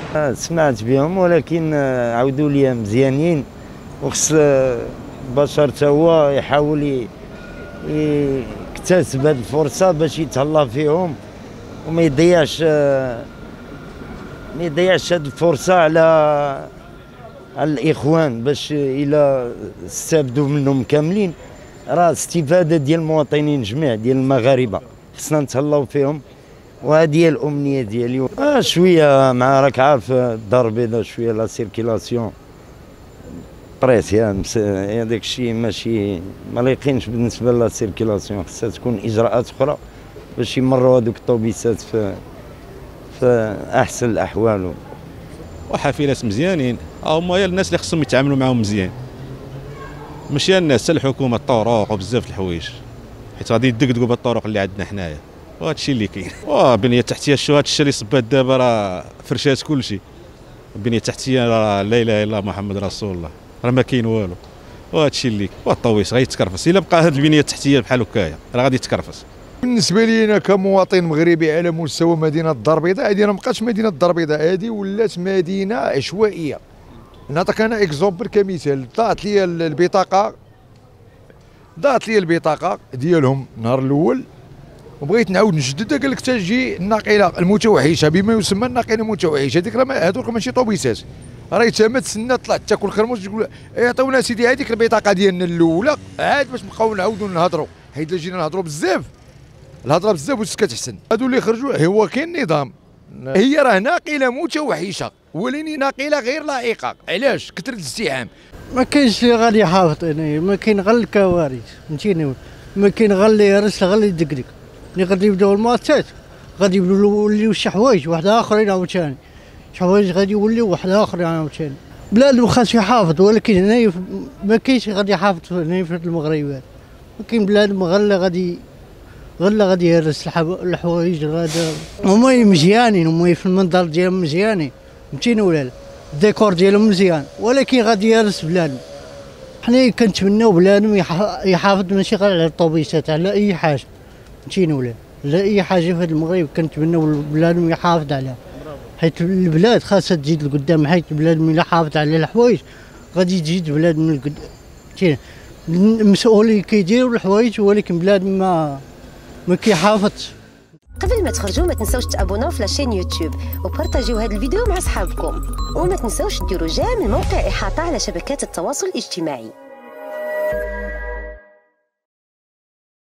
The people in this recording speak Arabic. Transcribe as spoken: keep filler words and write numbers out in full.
سمعت بهم ولكن عاودوا لي مزيانين، وخص البشر تا هو يحاول يكتسب هذه الفرصه باش يتهلا فيهم وما يضيعش ما يضيعش هذه الفرصه على على الاخوان، باش الى استافدوا منهم كاملين راه استفاده ديال المواطنين جميع ديال المغاربه، خصنا نتهلاو فيهم وهذه هي الامنيه ديالي. آه شويه مع راك عارف الدار البيضاء شويه لا سيركيلاسيون بريسيان هذاك الشيء ماشي ما لايقينش بالنسبه لا سيركيلاسيون، خصها تكون اجراءات اخرى باش يمروا هذوك الطوبيسات في في احسن الاحوال. وحافلات مزيانين هما هي الناس اللي خصهم يتعاملوا معاهم مزيان، ماشي الناس حتى الحكومه الطرق وبزاف د الحوايج، حيت غادي يدقدقوا بالطرق اللي عندنا حنايا وهذا الشيء اللي كاين. والبنيه التحتيه شو هذا الشيء اللي صبات دابا راه فرشات كل شيء، البنيه التحتيه راه لا اله الا الله محمد رسول الله راه ما كاين والو، وهذا الشيء اللي والطويس غيتكرفس الا بقى هذه البنيه التحتيه بحال هكايا راه غادي يتكرفس. بالنسبه لي انا كمواطن مغربي على مستوى مدينه الدار البيضاء، هذه ما بقاتش مدينه الدار البيضاء، هذه ولات مدينه عشوائيه. نعطيك انا اكزومبل كمثال، ضاعت لي البطاقه ضاعت لي البطاقه ديالهم النهار الاول وبغيت نعاود نجددها، قال لك تجي الناقله المتوحشه بما يسمى الناقله المتوحشه، هذيك راه هذوك ماشي طوبيسات، راه تما تسنى طلعت تاكل خرموش تقول يعطيونا سيدي هذيك البطاقه ديالنا الاولى عاد باش نبقاو نعاودوا نهضروا، حيت جينا نهضروا بزاف الهضره بزاف واش كتحسن. هادو اللي خرجوا هو كاين نظام، هي راه ناقله متوحشه ولكن ناقله غير لائقه. علاش؟ كثره الازدحام، ما كاينش اللي غادي يحافظ هنايا، ما كاين غير الكوارث فهمتيني، ما كاين غير اللي يهرس غير اللي يدقدق. ملي غادي يبداو الماتشات غادي يوليو شي حوايج واحد اخرين عاوتاني، شي حوايج غادي يوليو واحد اخرين عاوتاني. بلاد خاص يحافظ، ولكن هنايا ما كاينش غادي يحافظ هنايا في المغرب، ما كاين بلاد غير اللي غادي غير اللي غادي يهرس الحوايج غادا. هما مزيانين، هما في المنظر ديالهم مزيانين فهمتيني ولا لا، الديكور ديالهم مزيان، ولكن غادي يهرس بلادهم. حنا كنتمناو بلادهم يحافظ ماشي غير على الطوبيسات، على اي حاجه فهمتيني ولا لا، اي حاجه في هذا المغرب كنتمناو بلادهم يحافظ عليها، حيت البلاد خاصها تزيد لقدام، حيت البلاد ملي حافظ على الحوايج غادي تزيد بلاد من القدام فهمتيني. المسؤولين كيديروا الحوايج ولكن بلاد ما ما كيحافظش. قبل ما تخرجوا ما تنساوش تابوناو في لاشين يوتيوب وبارطاجيو هذا الفيديو مع صحابكم، وما تنساوش ديروا جيم الموقع إحاطة على شبكات التواصل الاجتماعي.